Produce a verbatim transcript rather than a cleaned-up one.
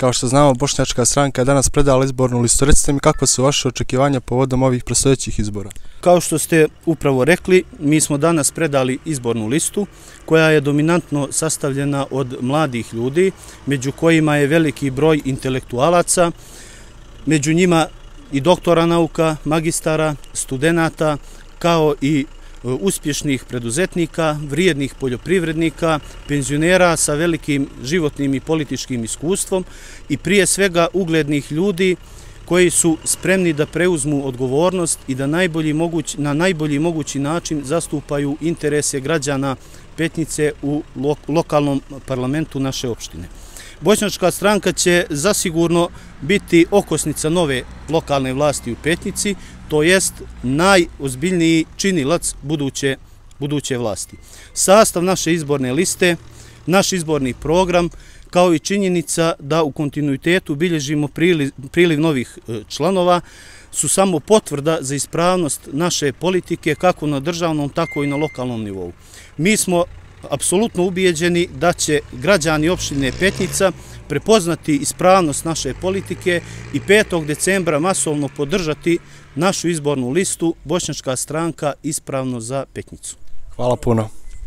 Kao što znamo, Bošnjačka stranka je danas predala izbornu listu. Recite mi kakva su vaše očekivanja povodom ovih predstojećih izbora? Kao što ste upravo rekli, mi smo danas predali izbornu listu koja je dominantno sastavljena od mladih ljudi, među kojima je veliki broj intelektualaca, među njima i doktora nauka, magistara, studenata, kao i uspješnih preduzetnika, vrijednih poljoprivrednika, penzionera sa velikim životnim i političkim iskustvom i prije svega uglednih ljudi koji su spremni da preuzmu odgovornost i da najbolji moguć, na najbolji mogući način zastupaju interese građana Petnice u lo, lokalnom parlamentu naše opštine. Bošnjačka stranka će zasigurno biti okosnica nove lokalne vlasti u Petnici, to jest najozbiljniji činilac buduće, buduće vlasti. Sastav naše izborne liste, naš izborni program, kao i činjenica da u kontinuitetu bilježimo priliv, priliv novih članova, su samo potvrda za ispravnost naše politike kako na državnom, tako i na lokalnom nivou. Mi smo apsolutno ubijeđeni da će građani opštine Petnica prepoznati ispravnost naše politike i petog decembra masovno podržati našu izbornu listu Bošnjačka stranka ispravno za Petnicu. Hvala puno.